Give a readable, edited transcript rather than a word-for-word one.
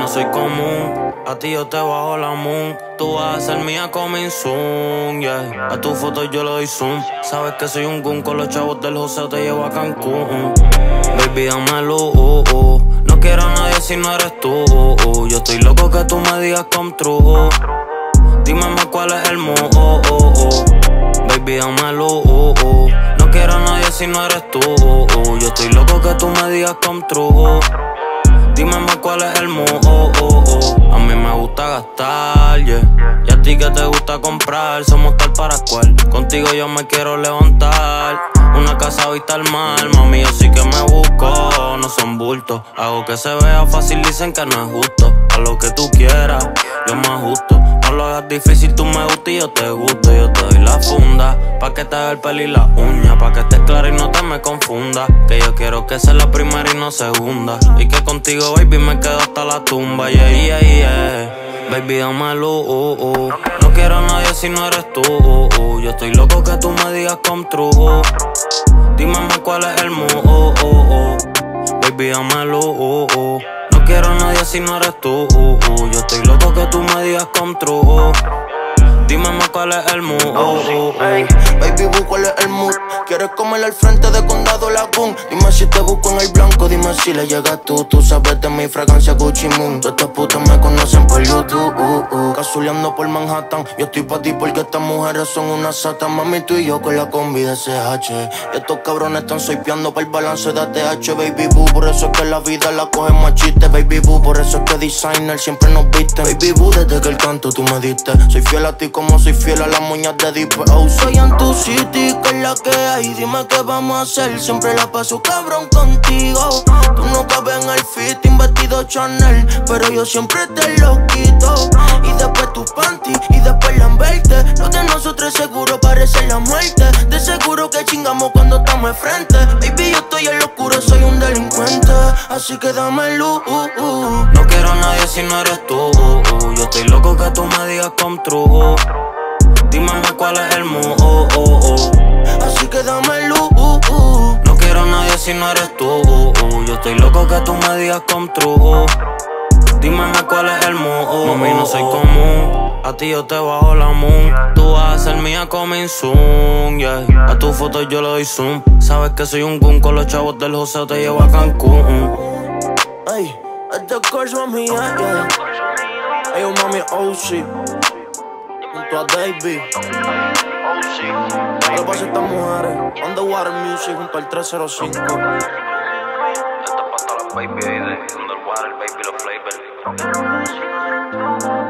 soy común, a ti yo te bajo la moon. Tú vas a ser mía coming soon, yeah. A tu foto yo le doy zoom. Sabes que soy un gun, con los chavos del joseo te llevo a Cancún. Baby, dame luz, no quiero a nadie si no eres tú. Yo estoy loco que tú me digas come true. Dime más cuál es el mood. Baby, dame luz, no quiero a nadie si no eres tú. Yo estoy loco que tú me digas come true. Dime más cuál es el mood. A mí me gusta gastar, yeah. Y a ti que te gusta comprar. Somos tal para cual, contigo yo me quiero levantar. Una casa vista al mar, mami, yo sí que me busco. No son bultos, hago que se vea fácil, dicen que no es justo. A lo que tú quieras, yo me ajusto. No lo hagas difícil, tú me gustas y yo te gusto. Yo te doy la funda, pa' que te haga el pelo y la uña. Pa' que estés clara y no te me confunda. Que yo quiero que sea la primera y no segunda. Y que contigo, baby, me quedo hasta la tumba, yeah, yeah, yeah. Baby, dame luz, no quiero a nadie si no eres tú. Yo estoy loco que tú me digas come true. Dime más cuál es el mood. Baby, dame luz, no quiero a nadie si no eres tú. Yo estoy loco que tú me digas come true. Dime más cuál es el mood. Baby, boo, ¿cuál es el mood? ¿Quieres comer al frente de Condado Lagún? Dime si te busco en el blanco, dime si le llegas tú. Tú sabes de mi fragancia Gucci Moon. Todas estas putas me conocen por YouTube. Casuleando por Manhattan, yo estoy pa' ti porque estas mujeres son una sata. Mami, tú y yo con la combi de CH. Y estos cabrones están soipeando para el balance de ATH. Baby, boo, por eso es que la vida la coge más chiste. Baby, boo, por eso es que designer siempre nos viste. Baby, boo, desde que el canto tú me diste. Soy fiel a ti como soy fiel a las moñas de Deep. Oh, soy en tu city, que es la que hay. Dime qué vamos a hacer, siempre la paso cabrón contigo. Tú no cabes en el fitting, vestido Chanel, pero yo siempre te lo quito. Y después tu panty, y después lamberte. Lo de nosotros seguro parece la muerte. De seguro que chingamos cuando estamos de frente. Baby, yo estoy en lo oscuro, soy un delincuente. Así que dame luz. No quiero a nadie si no eres tú. Yo estoy loco que tú me digas come true. Dime más cuál es el mood. Así que dame luz. No quiero a nadie si no eres tú. Yo estoy loco que tú me digas come true. Dime más cuál es el mood. Mami, no soy común, a ti yo te bajo la moon. Tú vas a ser mía coming soon, yeah. A tu foto yo le doy zoom. Sabes que soy un gun, con los chavos del joseo te llevo a Cancún. Ay, este course, mami, yeah. Ay, oh, mami, oh, sí. Junto a Davey. ¿Qué pasa estas mujeres? Underwater Music junto al 305. Esta es para todas las baby de Underwater, baby, los flavors.